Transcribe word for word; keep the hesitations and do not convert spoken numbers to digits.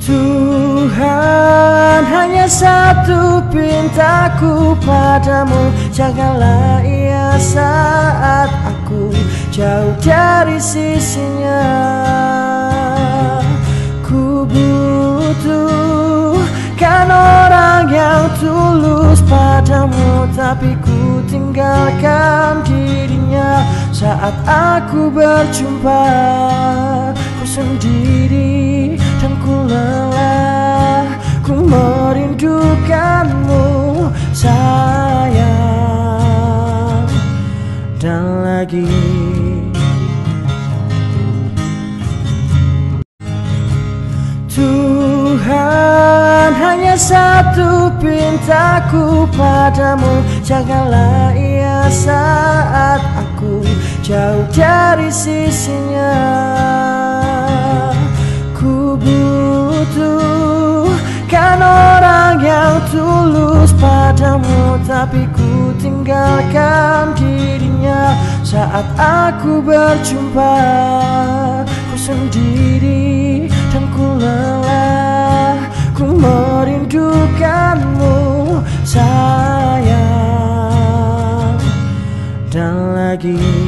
Tuhan, hanya satu pintaku padamu, jagalah ia saat aku jauh dari sisinya. Ku butuhkan orang yang tulus padamu, tapi ku tinggalkan dirinya saat aku berjumpa. Ku sendiri dan ku lelah, ku merindukanmu sayang. Dan lagi Tuhan, hanya satu pintaku padamu, jagalah ia saat aku jauh dari sisinya. Ku butuhkan orang yang tulus padamu, tapi ku tinggalkan dirinya saat aku berjumpa. Ku sendiri dan ku lelah, ku merindukanmu sayang. Dan lagi